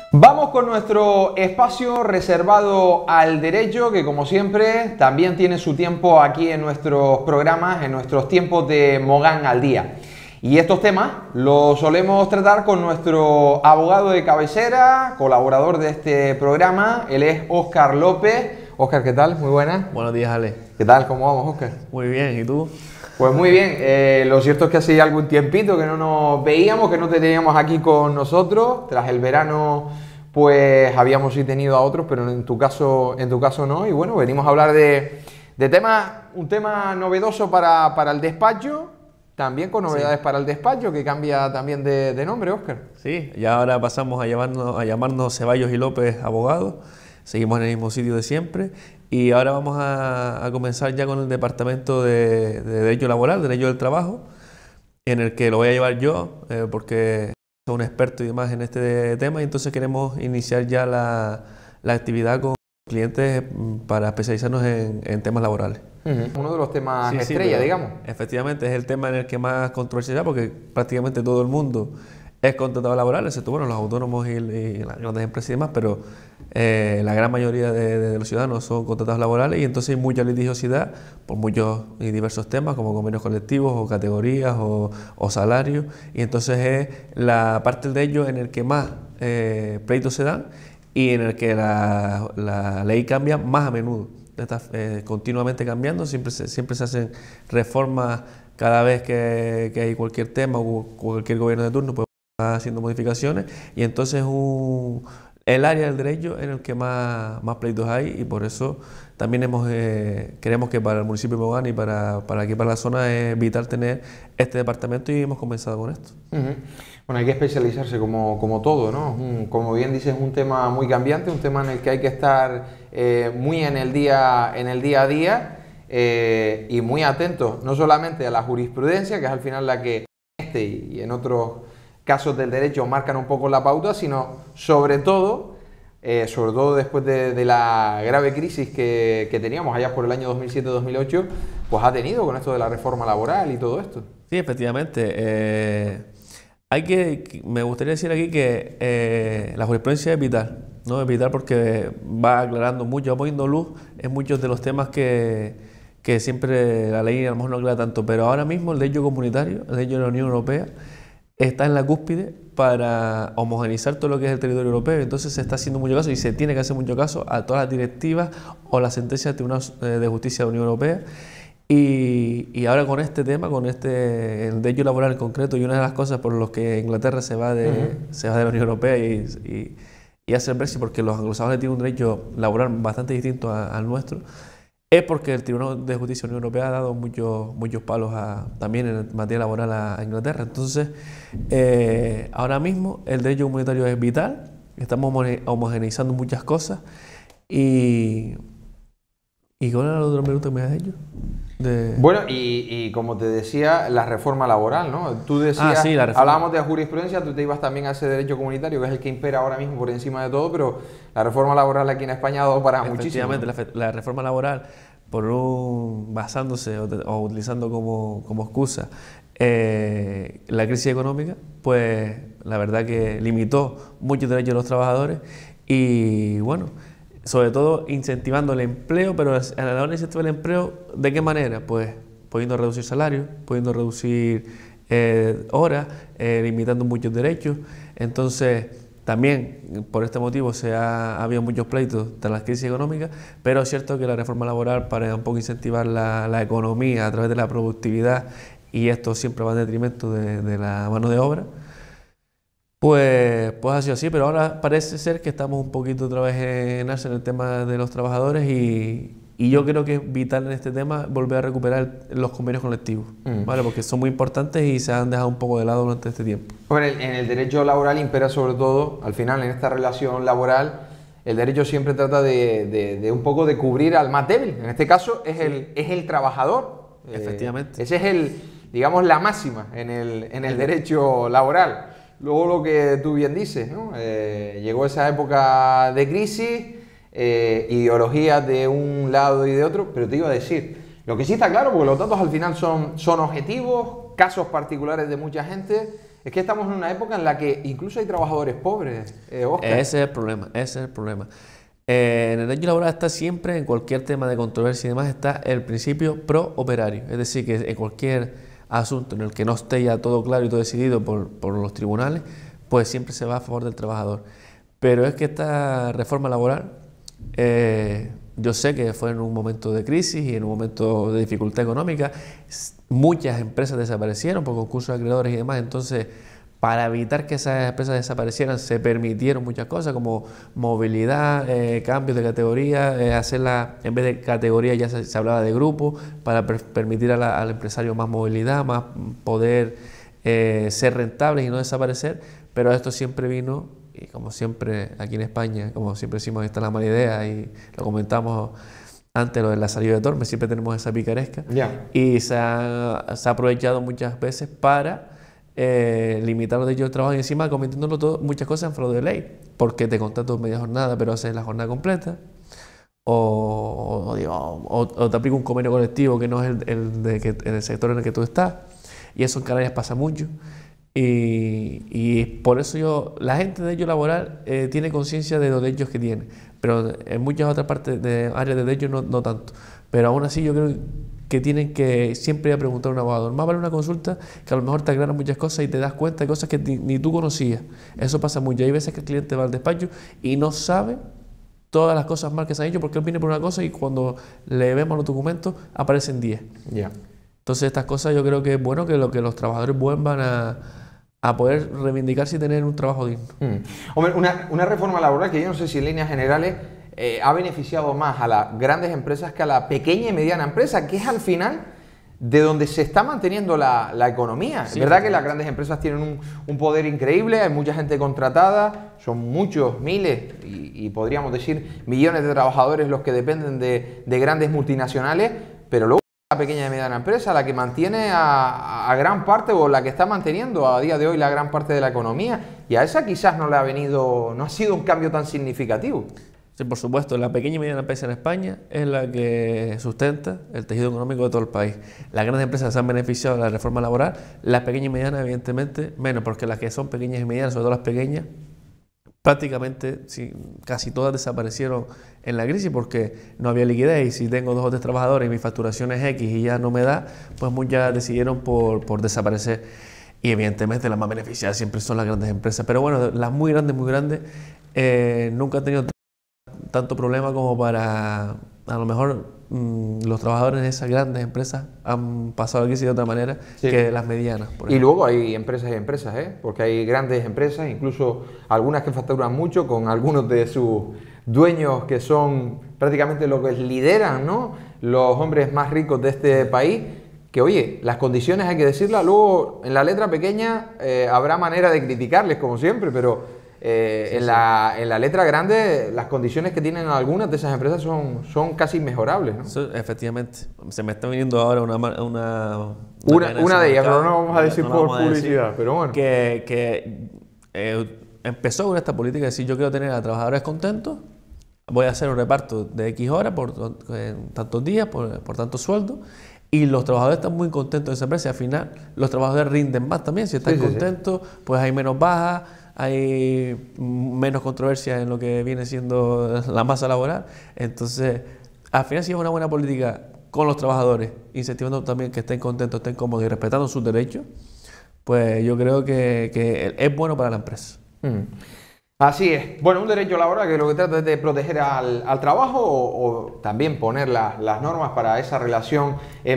Vamos con nuestro espacio reservado al derecho, que como siempre también tiene su tiempo aquí en nuestros programas, en nuestros tiempos de Mogán al día. Y estos temas los solemos tratar con nuestro abogado de cabecera, colaborador de este programa. Él es Óscar López. Óscar, ¿qué tal? Muy buenas. Buenos días, Ale. ¿Qué tal? ¿Cómo vamos, Óscar? Muy bien, ¿y tú? Pues muy bien, lo cierto es que hace ya algún tiempito que no nos veíamos, que no te teníamos aquí con nosotros. Tras el verano, pues habíamos sí tenido a otros, pero en tu caso no. Y bueno, venimos a hablar de temas, un tema novedoso para el despacho, también con novedades para el despacho, que cambia también de nombre, Óscar. Sí, ya ahora pasamos a llamarnos Ceballos y López Abogados. Seguimos en el mismo sitio de siempre. Y ahora vamos a comenzar ya con el departamento de Derecho Laboral, Derecho del Trabajo, en el que lo voy a llevar yo, porque soy un experto y demás en este tema, y entonces queremos iniciar ya la actividad con clientes para especializarnos en temas laborales. Uno de los temas Sí, estrella, digamos. Efectivamente, es el tema en el que más controversia hay, porque prácticamente todo el mundo es contratado laboral, excepto bueno, los autónomos y las grandes empresas y demás, pero la gran mayoría de los ciudadanos son contratados laborales, y entonces hay mucha litigiosidad por muchos y diversos temas, como convenios colectivos o categorías o salarios, y entonces es la parte de ello en el que más pleitos se dan y en el que la ley cambia más a menudo. Está continuamente cambiando, siempre se hacen reformas cada vez que hay cualquier tema o cualquier gobierno de turno, pues va haciendo modificaciones, y entonces el área del derecho en el que más pleitos hay, y por eso también queremos que para el municipio de Mogán y para aquí, para la zona, es vital tener este departamento, y hemos comenzado con esto. Bueno, hay que especializarse como todo, ¿no? Como bien dices, es un tema muy cambiante, un tema en el que hay que estar muy en el día a día y muy atentos, no solamente a la jurisprudencia, que es al final la que y en otros casos del derecho marcan un poco la pauta, sino sobre todo después de la grave crisis que teníamos allá por el año 2007-2008, pues ha tenido con esto de la reforma laboral y todo esto. Sí, efectivamente. Me gustaría decir aquí que la jurisprudencia es vital, ¿no? Es vital porque va aclarando mucho, va poniendo luz en muchos de los temas que siempre la ley a lo mejor no aclara tanto, pero ahora mismo el derecho comunitario, el derecho de la Unión Europea, está en la cúspide para homogeneizar todo lo que es el territorio europeo. Entonces se está haciendo mucho caso, y se tiene que hacer mucho caso, a todas las directivas o las sentencias del Tribunal de Justicia de la Unión Europea. Y ahora con este tema, el derecho laboral en concreto, y una de las cosas por las que Inglaterra se va de la Unión Europea y hace el Brexit, porque los anglosajones tienen un derecho laboral bastante distinto al nuestro, es porque el Tribunal de Justicia de la Unión Europea ha dado muchos palos también en materia laboral a Inglaterra. Entonces, ahora mismo el derecho comunitario es vital, estamos homogeneizando muchas cosas. ¿Y cuál era la otra pregunta que me has hecho? Bueno, y como te decía, la reforma laboral, ¿no? Tú decías, sí, la reforma. Hablábamos de jurisprudencia, tú te ibas también a ese derecho comunitario, que es el que impera ahora mismo por encima de todo, pero la reforma laboral aquí en España ha dado para muchísimo. Efectivamente, la reforma laboral, basándose o utilizando como excusa la crisis económica, pues la verdad que limitó muchos derechos de los trabajadores, y bueno, sobre todo incentivando el empleo, pero a la hora de incentivar el empleo, ¿de qué manera? Pues pudiendo reducir salarios, pudiendo reducir horas, limitando muchos derechos. Entonces, también por este motivo ha habido muchos pleitos tras la crisis económica, pero es cierto que la reforma laboral, para un poco incentivar la economía a través de la productividad, y esto siempre va en detrimento de la mano de obra, pues ha sido así, pero ahora parece ser que estamos un poquito otra vez en alza en el tema de los trabajadores, y yo creo que es vital en este tema volver a recuperar los convenios colectivos, ¿vale? Porque son muy importantes y se han dejado un poco de lado durante este tiempo. Bueno, en el derecho laboral impera sobre todo, al final, en esta relación laboral, el derecho siempre trata de un poco de cubrir al más débil. En este caso es el trabajador. Efectivamente. Ese es digamos, la máxima en el derecho laboral. Luego lo que tú bien dices, ¿no? Llegó esa época de crisis, ideologías de un lado y de otro, pero te iba a decir, Lo que sí está claro, porque los datos al final son objetivos, casos particulares de mucha gente, es que estamos en una época en la que incluso hay trabajadores pobres, Óscar. Ese es el problema, ese es el problema. En el derecho laboral está siempre, en cualquier tema de controversia y demás, está el principio pro operario. Es decir, que en cualquier asunto en el que no esté ya todo claro y todo decidido por los tribunales, pues siempre se va a favor del trabajador. Pero es que esta reforma laboral, yo sé que fue en un momento de crisis y en un momento de dificultad económica, muchas empresas desaparecieron por concursos de acreedores y demás, entonces para evitar que esas empresas desaparecieran se permitieron muchas cosas como movilidad, cambios de categoría, hacerla, en vez de categoría ya se hablaba de grupo, para permitir al empresario más movilidad, más poder ser rentables y no desaparecer, pero esto siempre vino, y como siempre aquí en España, como siempre decimos, esta es la mala idea y lo comentamos antes, lo de la salida de Tormes, siempre tenemos esa picaresca, y se ha aprovechado muchas veces para limitar los derechos del trabajo y encima cometiéndolo todo, muchas cosas en fraude de ley, porque te contrato media jornada pero haces la jornada completa, o te aplica un convenio colectivo que no es en el sector en el que tú estás, y eso en Canarias pasa mucho, y por eso la gente de derecho laboral tiene conciencia de los derechos que tiene, pero en muchas otras partes de áreas de derecho no tanto, pero aún así yo creo que tienen que siempre ir a preguntar a un abogado. Más vale una consulta que a lo mejor te aclaran muchas cosas y te das cuenta de cosas que ni tú conocías. Eso pasa mucho. Hay veces que el cliente va al despacho y no sabe todas las cosas mal que se han hecho porque él viene por una cosa y cuando le vemos los documentos aparecen 10. Entonces estas cosas yo creo que es bueno que los trabajadores vuelvan a poder reivindicarse y tener un trabajo digno. Hombre, una reforma laboral que yo no sé si en líneas generales ha beneficiado más a las grandes empresas que a la pequeña y mediana empresa, que es al final de donde se está manteniendo la economía. Sí, es verdad que las grandes empresas tienen un poder increíble, hay mucha gente contratada, son muchos, miles y podríamos decir millones de trabajadores los que dependen de grandes multinacionales, pero luego la pequeña y mediana empresa la que mantiene a gran parte o la que está manteniendo a día de hoy la gran parte de la economía, y a esa quizás no ha sido un cambio tan significativo. Sí, por supuesto, la pequeña y mediana empresa en España es la que sustenta el tejido económico de todo el país. Las grandes empresas se han beneficiado de la reforma laboral, las pequeñas y medianas evidentemente menos, porque las que son pequeñas y medianas, sobre todo las pequeñas, prácticamente casi todas desaparecieron en la crisis porque no había liquidez, y si tengo 2 o 3 trabajadores y mi facturación es X y ya no me da, pues muchas decidieron por desaparecer. Y evidentemente las más beneficiadas siempre son las grandes empresas, pero bueno, las muy grandes, nunca han tenido tanto problema como para, a lo mejor los trabajadores de esas grandes empresas han pasado la crisis de otra manera que las medianas. Y luego hay empresas y empresas, porque hay grandes empresas, incluso algunas que facturan mucho, con algunos de sus dueños que son prácticamente los que lideran, ¿no?, los hombres más ricos de este país, que oye, las condiciones hay que decirlas, luego en la letra pequeña habrá manera de criticarles como siempre, pero en la letra grande las condiciones que tienen algunas de esas empresas son casi inmejorables, ¿no? Sí, efectivamente. Se me está viniendo ahora una de ellas, pero no vamos a decir por publicidad, pero bueno. Que empezó con esta política de decir yo quiero tener a trabajadores contentos, voy a hacer un reparto de X horas por tantos días, por tantos sueldos, y los trabajadores están muy contentos de esa empresa y al final los trabajadores rinden más también. Si están contentos, pues hay menos bajas, hay menos controversia en lo que viene siendo la masa laboral. Entonces, al final, si es una buena política con los trabajadores, incentivando también que estén contentos, estén cómodos y respetando sus derechos, pues yo creo que es bueno para la empresa. Así es. Bueno, un derecho laboral que lo que trata es de proteger al trabajo o también poner las normas para esa relación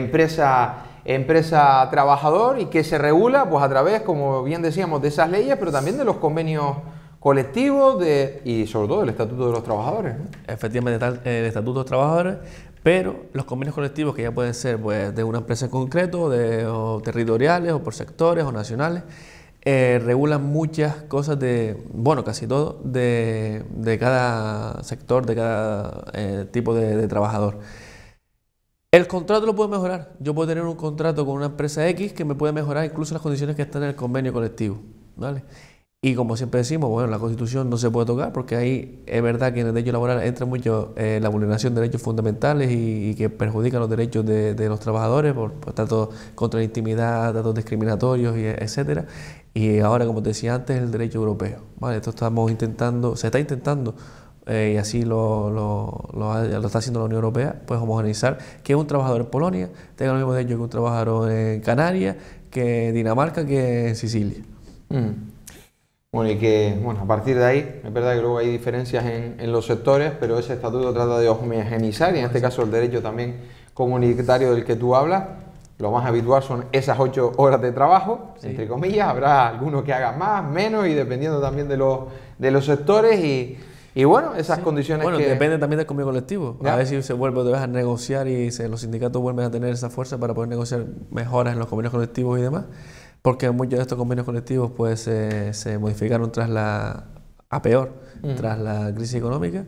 empresa-trabajador y que se regula pues a través, como bien decíamos, de esas leyes, pero también de los convenios colectivos y sobre todo el Estatuto de los Trabajadores, ¿no? Efectivamente, el Estatuto de los Trabajadores, pero los convenios colectivos que ya pueden ser pues, de una empresa en concreto, o territoriales, o por sectores, o nacionales, regulan muchas cosas casi todo, de cada sector, de cada tipo de trabajador. El contrato lo puedo mejorar. Yo puedo tener un contrato con una empresa X que me puede mejorar incluso las condiciones que están en el convenio colectivo, ¿vale? Y como siempre decimos, bueno, la Constitución no se puede tocar porque ahí es verdad que en el derecho laboral entra mucho la vulneración de derechos fundamentales y que perjudican los derechos de los trabajadores por tanto contra la intimidad, datos discriminatorios, etcétera. Y ahora, como te decía antes, el derecho europeo, ¿vale? Esto estamos intentando, se está intentando, y así lo está haciendo la Unión Europea, pues homogeneizar que un trabajador en Polonia tenga los mismos derechos que un trabajador en Canarias, que en Dinamarca, que en Sicilia. Bueno, y que, bueno, a partir de ahí, es verdad que luego hay diferencias en los sectores, pero ese estatuto trata de homogeneizar, y en este caso el derecho también comunitario del que tú hablas. Lo más habitual son esas 8 horas de trabajo, sí, entre comillas. Habrá algunos que hagan más, menos, y dependiendo también de los sectores y bueno, esas sí, condiciones bueno, que... depende también del convenio colectivo. ¿Ya? A ver si se vuelve otra vez a negociar y los sindicatos vuelven a tener esa fuerza para poder negociar mejoras en los convenios colectivos y demás. Porque muchos de estos convenios colectivos pues se modificaron a peor tras la crisis económica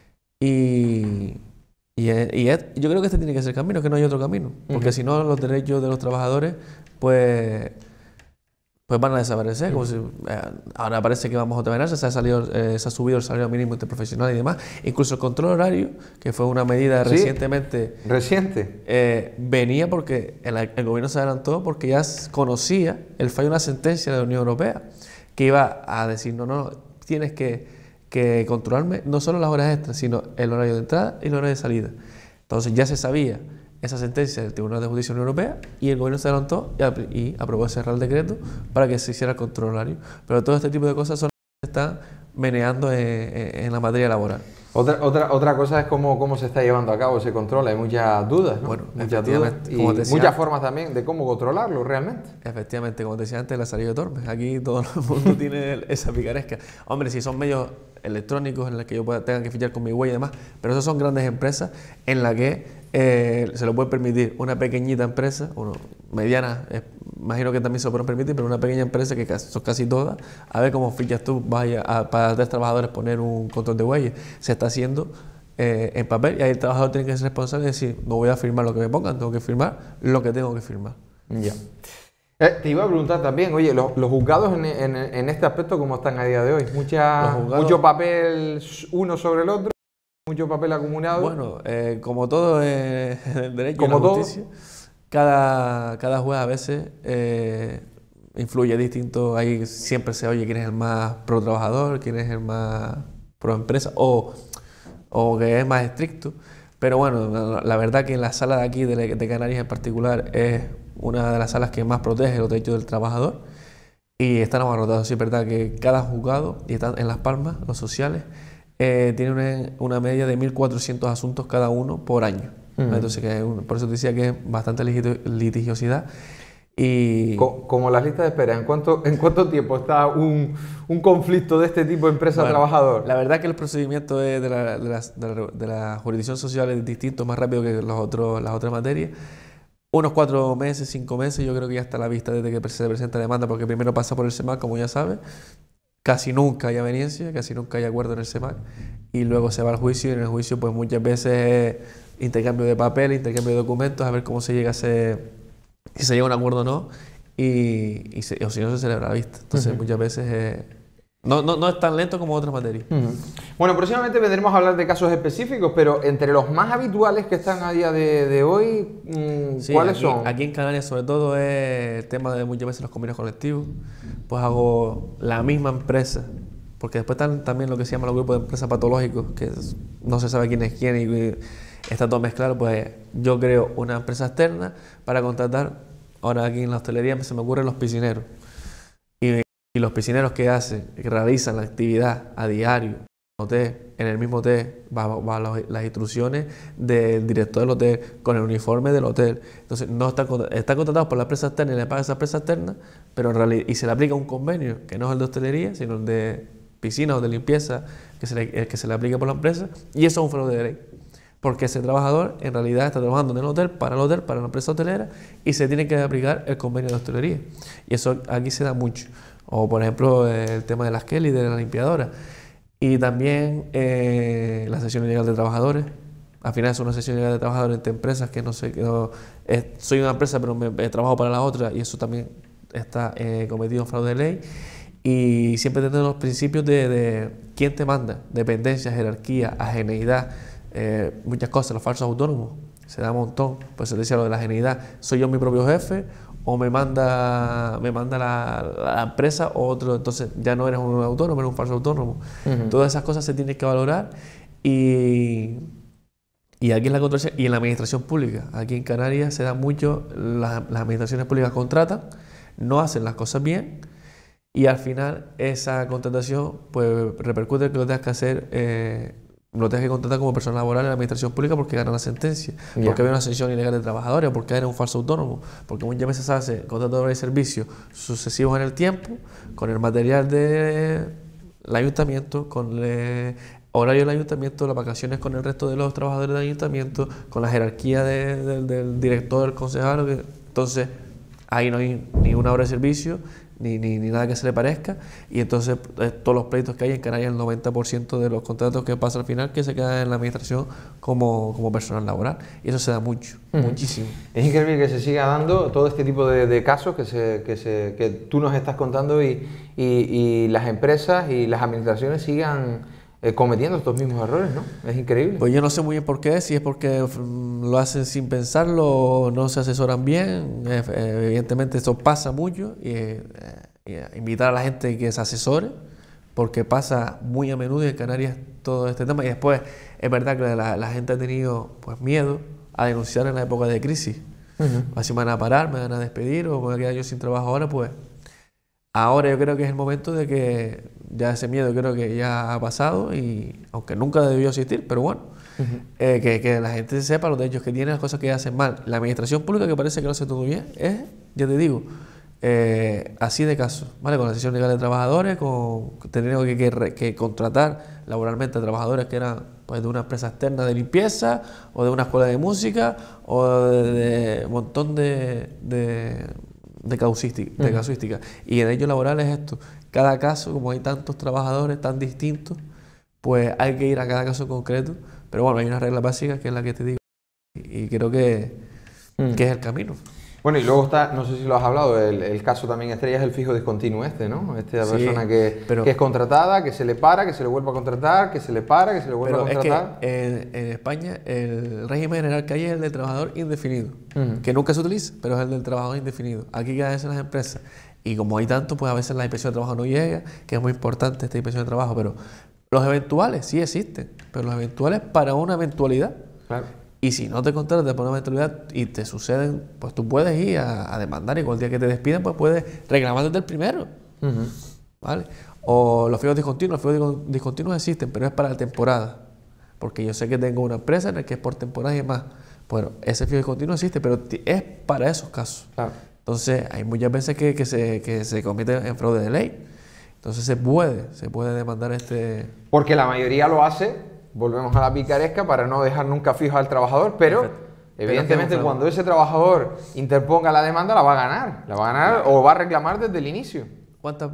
yo creo que este tiene que ser el camino, que no hay otro camino, porque si no los derechos de los trabajadores pues van a desaparecer. Como si, ahora parece que vamos a otra vez, se ha subido el salario mínimo interprofesional y demás, incluso el control horario, que fue una medida reciente, venía porque el gobierno se adelantó porque ya conocía el fallo de una sentencia de la Unión Europea que iba a decir no, tienes que controlarme no solo las horas extras, sino el horario de entrada y el horario de salida. Entonces ya se sabía esa sentencia del Tribunal de Justicia de la Unión Europea y el gobierno se adelantó y aprobó ese Real Decreto para que se hiciera el control horario. Pero todo este tipo de cosas se están meneando en la materia laboral. Otra cosa es cómo se está llevando a cabo ese control. Hay muchas dudas, ¿no? Bueno, muchas dudas y muchas formas también de cómo controlarlo realmente. Efectivamente, como te decía antes, la salida de Tormes. Aquí todo el mundo tiene esa picaresca. Hombre, si son medios electrónicos en los que yo tenga que fichar con mi huella y demás, pero esas son grandes empresas en las que se lo puede permitir una pequeñita empresa, mediana, imagino que también se lo pueden permitir, pero una pequeña empresa que son casi todas, a ver cómo fichas tú, para 3 trabajadores poner un control de huellas. Se está haciendo en papel y ahí el trabajador tiene que ser responsable y decir, no voy a firmar lo que me pongan, tengo que firmar lo que tengo que firmar. Ya. Te iba a preguntar también, oye, los juzgados en este aspecto, ¿cómo están a día de hoy? Mucho papel uno sobre el otro, mucho papel acumulado. Bueno, como todo en el derecho y la justicia, cada juez a veces influye distinto. Ahí siempre se oye quién es el más pro trabajador, quién es el más pro empresa o que es más estricto. Pero bueno, la verdad que en la sala de aquí de Canarias en particular es una de las salas que más protege los derechos del trabajador y están abarrotados. Sí, es verdad que cada juzgado, y están en Las Palmas, los sociales, tienen una media de 1.400 asuntos cada uno por año. Entonces, por eso te decía que es bastante litigiosidad. Y como las listas de espera, ¿en cuánto tiempo está un conflicto de este tipo empresa-trabajador? La verdad que el procedimiento de la jurisdicción social es distinto, más rápido que las otras materias. Unos 4 meses, 5 meses, yo creo que ya está a la vista desde que se presenta demanda, porque primero pasa por el SEMAC, como ya sabes. Casi nunca hay aveniencia, casi nunca hay acuerdo en el SEMAC, y luego se va al juicio, y en el juicio pues muchas veces intercambio de papel, intercambio de documentos, a ver cómo se llega si se llega a un acuerdo o no, o si no se celebra la vista. Entonces muchas veces no es tan lento como otras materias. Bueno, próximamente vendremos a hablar de casos específicos, pero entre los más habituales que están a día de hoy, ¿cuáles son? Aquí en Canarias sobre todo es el tema de muchas veces los convenios colectivos. Pues hago la misma empresa, porque después están también lo que se llama los grupos de empresas patológicos, que no se sabe quién es quién y está todo mezclado. Pues yo creo una empresa externa para contratar, ahora aquí en la hostelería se me ocurren los piscineros. Y los piscineros que realizan la actividad a diario en el mismo hotel, va las instrucciones del director del hotel con el uniforme del hotel. Entonces no están contratados por la empresa externa y le paga esa empresa externa, pero en realidad, y se le aplica un convenio que no es el de hostelería, sino el de piscina o de limpieza, que se le aplica por la empresa, y eso es un fraude de ley. Porque ese trabajador en realidad está trabajando en el hotel, para la empresa hotelera, y se tiene que aplicar el convenio de hostelería. Y eso aquí se da mucho. O por ejemplo el tema de las Kelly, de la limpiadora. Y también la sesión ilegal de trabajadores. Al final es una sesión ilegal de trabajadores entre empresas que soy una empresa pero me trabajo para la otra, y eso también está cometido en fraude de ley. Y siempre tener los principios de quién te manda, dependencia, jerarquía, ajeneidad, muchas cosas, los falsos autónomos, se da un montón. Pues se decía lo de la ajeneidad, soy yo mi propio jefe o me manda la empresa o otro, entonces ya no eres un autónomo, eres un falso autónomo. Todas esas cosas se tienen que valorar y aquí en la controversia y en la administración pública, aquí en Canarias se da mucho, las administraciones públicas contratan, no hacen las cosas bien y al final esa contratación pues repercute en que lo tengas que hacer, lo tengas que contratar como persona laboral en la administración pública porque gana la sentencia, porque había una ascensión ilegal de trabajadores, porque eres un falso autónomo, porque muchas veces se hace contratadores de servicios sucesivos en el tiempo, con el material del ayuntamiento, con el horario del ayuntamiento, las vacaciones con el resto de los trabajadores del ayuntamiento, con la jerarquía del director, del concejal, entonces ahí no hay ni una hora de servicio, ni nada que se le parezca, y entonces todos los pleitos que hay en Canarias, el 90% de los contratos que pasa al final que se quedan en la administración como personal laboral, y eso se da mucho, muchísimo. Es increíble que se siga dando todo este tipo de casos que tú nos estás contando y las empresas y las administraciones sigan cometiendo estos mismos errores, ¿no? Es increíble. Pues yo no sé muy bien por qué, si es porque lo hacen sin pensarlo, no se asesoran bien, evidentemente esto pasa mucho, y invitar a la gente que se asesore, porque pasa muy a menudo en Canarias todo este tema, y después es verdad que la gente ha tenido pues miedo a denunciar en la época de crisis. Así me van a parar, me van a despedir o me voy a quedar yo sin trabajo ahora, pues ahora yo creo que es el momento de que ya ese miedo creo que ya ha pasado, y aunque nunca debió existir, pero bueno, que la gente sepa los derechos que tiene, las cosas que hacen mal. La administración pública, que parece que lo hace todo bien, es, ya te digo, así de caso, ¿vale? Con la sesión legal de trabajadores, con tener que contratar laboralmente a trabajadores que eran pues de una empresa externa de limpieza o de una escuela de música o de un montón de casuística. Y en ello laboral es esto. Cada caso, como hay tantos trabajadores tan distintos, pues hay que ir a cada caso concreto. Pero bueno, hay una regla básica que es la que te digo. Y creo que es el camino. Bueno, y luego está, no sé si lo has hablado, el caso también estrella es el fijo discontinuo ¿no? Esta persona que es contratada, que se le para, que se le vuelve a contratar, que se le para, que se le vuelve a contratar. Es que en España el régimen general que hay es el del trabajador indefinido, que nunca se utiliza, pero es el del trabajador indefinido. Aquí cada vez en las empresas, y como hay tanto, pues a veces la inspección de trabajo no llega, que es muy importante esta inspección de trabajo, pero los eventuales sí existen, pero los eventuales para una eventualidad. Claro. Y si no te contratas por una eventualidad y te suceden, pues tú puedes ir a demandar, y cualquier día que te despiden, pues puedes reclamar desde el primero. ¿Vale? O los fijos discontinuos. Los fijos discontinuos existen, pero es para la temporada. Porque yo sé que tengo una empresa en la que es por temporada y demás. Bueno, ese fijo discontinuo existe, pero es para esos casos. Claro. Entonces, hay muchas veces que se comete en fraude de ley. Entonces, se puede demandar Porque la mayoría lo hace, volvemos a la picaresca, para no dejar nunca fijo al trabajador, pero evidentemente cuando ese trabajador interponga la demanda, la va a ganar o va a reclamar desde el inicio. ¿Cuántas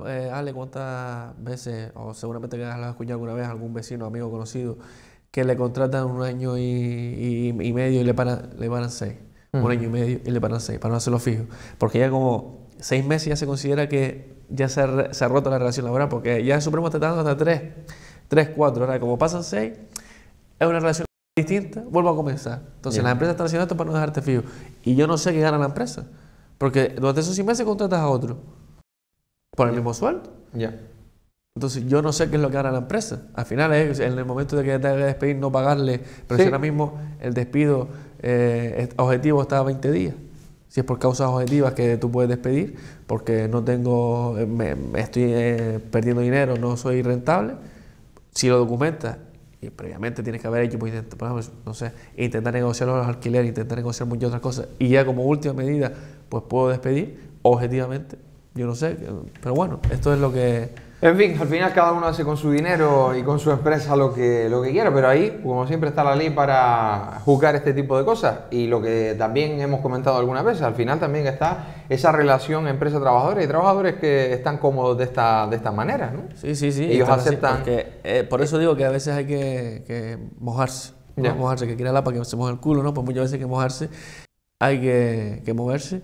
veces, o seguramente que lo has escuchado alguna vez, algún vecino, amigo, conocido, que le contratan un año y medio y le paran 6? Un año y medio y le paran 6, para no hacerlo fijo. Porque ya como 6 meses ya se considera que ya se ha roto la relación laboral, porque ya el Supremo está dando hasta 3, 4. Ahora, como pasan 6, es una relación distinta, vuelvo a comenzar. Entonces, las empresas están haciendo esto para no dejarte fijo. Y yo no sé qué gana la empresa, porque durante esos 6 meses contratas a otro por el mismo sueldo. Entonces, yo no sé qué es lo que gana la empresa. Al final, es en el momento de que te tenga que despedir, no pagarle, pero si ahora mismo el despido objetivo está a 20 días. Si es por causas objetivas que tú puedes despedir, porque no tengo, me estoy perdiendo dinero, no soy rentable, si lo documentas, y previamente tienes que haber hecho, pues, no sé, intentar negociar los alquileres, intentar negociar muchas otras cosas, y ya como última medida, pues puedo despedir, objetivamente, yo no sé, pero bueno, esto es lo que... En fin, al final cada uno hace con su dinero y con su empresa lo que quiera, pero ahí, como siempre, está la ley para juzgar este tipo de cosas. Y lo que también hemos comentado algunas veces, al final también está esa relación empresa-trabajadores y trabajadores que están cómodos de esta manera, ¿no? Sí. Ellos aceptan... por eso digo que a veces hay que mojarse. Mojarse, que quiere la para que se moje el culo, ¿no? Pues muchas veces hay que mojarse, hay que moverse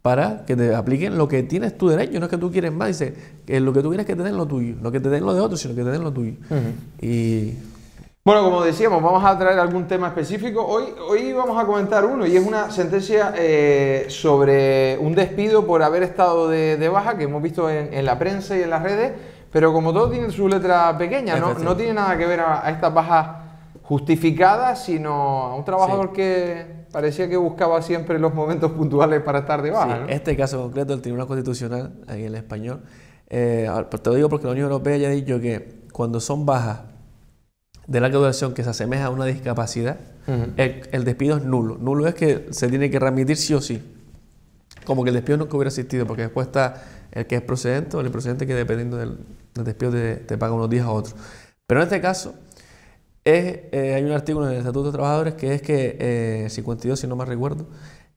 para que te apliquen lo que tienes tu derecho, no es que tú quieres más, dice que lo que tú quieres es que te den lo tuyo, no que te den lo de otros, sino que te den lo tuyo. Y bueno, como decíamos, vamos a traer algún tema específico. Hoy vamos a comentar uno, y es una sentencia sobre un despido por haber estado de baja, que hemos visto en la prensa y en las redes, pero como todo tiene su letra pequeña, no tiene nada que ver a estas bajas justificadas, sino a un trabajador que parecía que buscaba siempre los momentos puntuales para estar de baja. Sí, ¿no? este caso concreto del Tribunal Constitucional, aquí en el español, te lo digo porque la Unión Europea ya ha dicho que cuando son bajas de larga duración que se asemeja a una discapacidad, el despido es nulo. Nulo es que se tiene que remitir sí o sí. Como que el despido nunca hubiera existido, porque después está el que es procedente o el improcedente, que dependiendo del despido te paga unos días a otros. Pero en este caso, hay un artículo en el Estatuto de Trabajadores que es que, 52 si no me recuerdo,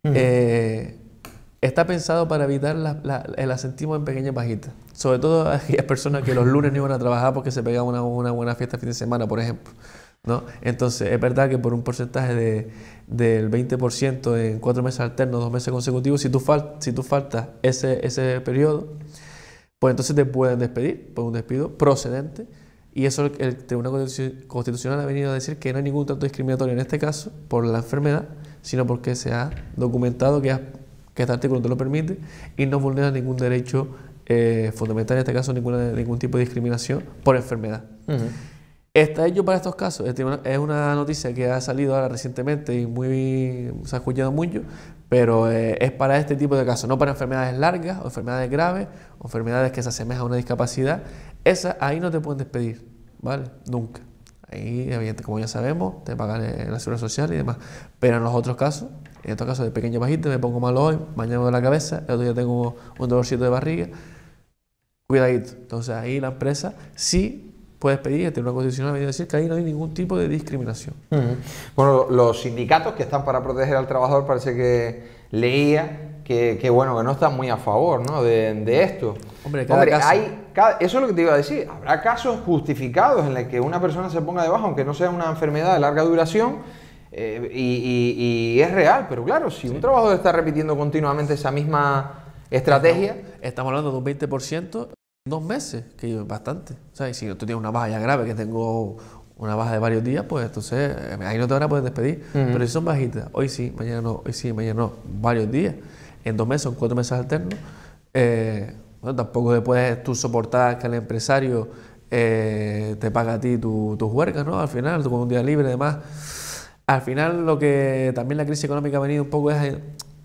está pensado para evitar el asentismo en pequeñas bajitas. Sobre todo a aquellas personas que los lunes no iban a trabajar porque se pegaban una buena fiesta el fin de semana, por ejemplo, ¿no? Entonces, es verdad que por un porcentaje del 20% en 4 meses alternos, 2 meses consecutivos, si tú faltas ese periodo, pues entonces te pueden despedir por un despido procedente. Y eso el Tribunal Constitucional ha venido a decir que no hay ningún trato discriminatorio en este caso por la enfermedad, sino porque se ha documentado que este artículo te lo permite y no vulnera ningún derecho fundamental, en este caso ningún tipo de discriminación por enfermedad. Está hecho para estos casos. Es una noticia que ha salido ahora recientemente y se ha escuchado mucho, pero es para este tipo de casos, no para enfermedades largas o enfermedades graves o enfermedades que se asemejan a una discapacidad. Ahí no te pueden despedir, ¿vale? Nunca. Ahí, evidentemente, como ya sabemos, te pagan en la seguridad social y demás. Pero en los otros casos, en estos casos de pequeño bajito, me pongo malo hoy, mañana me duele la cabeza, el otro día tengo un dolorcito de barriga, cuidadito. Entonces ahí la empresa sí puedes pedir, el Tribunal Constitucional viene a decir que ahí no hay ningún tipo de discriminación. Bueno, los sindicatos que están para proteger al trabajador, parece que leía que bueno, que no están muy a favor, ¿no? de esto. Hombre, caso. Eso es lo que te iba a decir. Habrá casos justificados en los que una persona se ponga de baja, aunque no sea una enfermedad de larga duración, y es real. Pero claro, si un trabajador está repitiendo continuamente esa misma estrategia... Estamos hablando de un 20% en 2 meses, que es bastante. O sea, y si tú tienes una baja ya grave, que tengo una baja de varios días, pues entonces ahí no te van a poder despedir. Pero si son bajitas, hoy sí, mañana no, hoy sí, mañana no, varios días, en 2 meses, en 4 meses alternos, bueno, tampoco le puedes tú soportar que el empresario te paga a ti tus huergas, ¿no? Al final, tú con un día libre y demás. Al final, lo que también la crisis económica ha venido un poco es,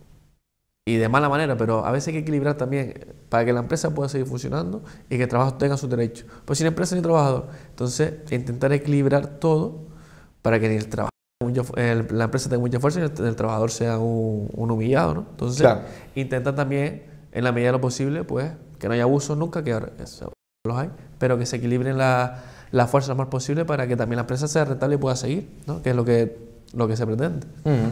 y de mala manera, pero a veces hay que equilibrar también para que la empresa pueda seguir funcionando y que el trabajador tenga sus derechos. Pues sin empresa ni trabajador. Entonces, intentar equilibrar todo para que ni el trabajador, la empresa tenga mucha fuerza y el trabajador sea un humillado, ¿no? Entonces, claro, intentar también, en la medida de lo posible, pues que no haya abusos nunca, que ahora los hay, pero que se equilibren las fuerzas lo más posible para que también la empresa sea rentable y pueda seguir, ¿no? Que es lo que se pretende.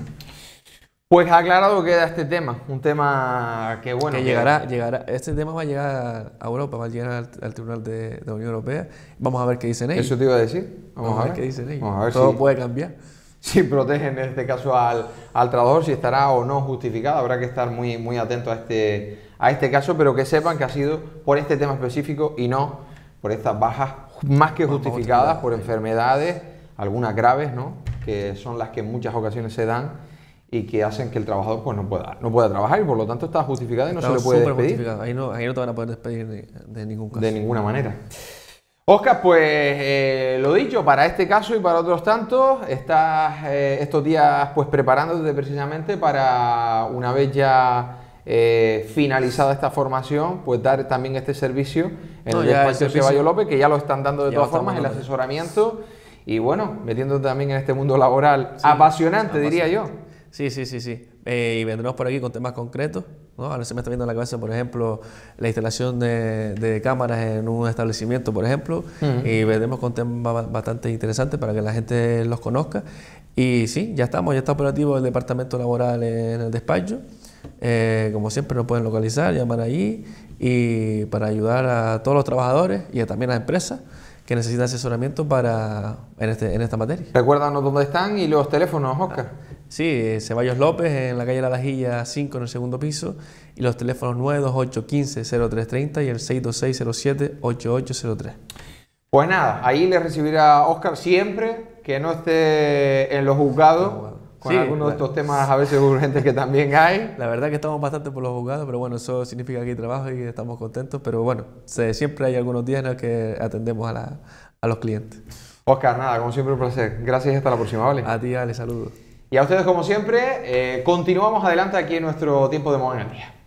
Pues aclarado queda este tema, un tema que bueno... Que llegará, este tema va a llegar a Europa, va a llegar al Tribunal de la Unión Europea. Vamos a ver qué dicen ellos. Eso te iba a decir. Vamos a ver qué dicen ellos. Vamos a ver todo puede cambiar. Si protegen en este caso al trabajador, si estará o no justificado, habrá que estar muy atento a este caso, pero que sepan que ha sido por este tema específico y no por estas bajas más que justificadas por enfermedades, algunas graves, ¿no? Que son las que en muchas ocasiones se dan y que hacen que el trabajador pues no pueda trabajar y por lo tanto está justificado y no se le puede despedir. Ahí no te van a poder despedir de ningún caso. De ninguna manera. Óscar, pues lo dicho, para este caso y para otros tantos, estás estos días pues preparándote precisamente para, una vez ya finalizada esta formación, pues dar también este servicio en el despacho Ceballos López, que ya lo están dando de todas formas, el asesoramiento y bueno, metiéndote también en este mundo laboral apasionante, diría yo. Sí. Y vendremos por aquí con temas concretos, ¿no? Ahora se me está viendo en la cabeza, por ejemplo, la instalación de cámaras en un establecimiento, por ejemplo, y vendremos con temas bastante interesantes para que la gente los conozca. Y sí, ya está operativo el departamento laboral en el despacho. Como siempre nos pueden localizar, llamar allí y para ayudar a todos los trabajadores y también a las empresas que necesita asesoramiento en esta materia. Recuérdanos dónde están y los teléfonos, Óscar. Sí, Ceballos López, en la calle La Lajilla 5, en el segundo piso, y los teléfonos 92815-0330 y el 62607-8803. Pues nada, ahí le recibirá Óscar siempre que no esté en los juzgados, con algunos de estos temas a veces urgentes que también hay. La verdad que estamos bastante por los juzgados, pero bueno, eso significa que hay trabajo y estamos contentos, pero bueno, siempre hay algunos días en los que atendemos a los clientes. Óscar, nada, como siempre un placer. Gracias y hasta la próxima, ¿vale? A ti, Ale, saludos. Y a ustedes como siempre, continuamos adelante aquí en nuestro tiempo de Moda en el Día.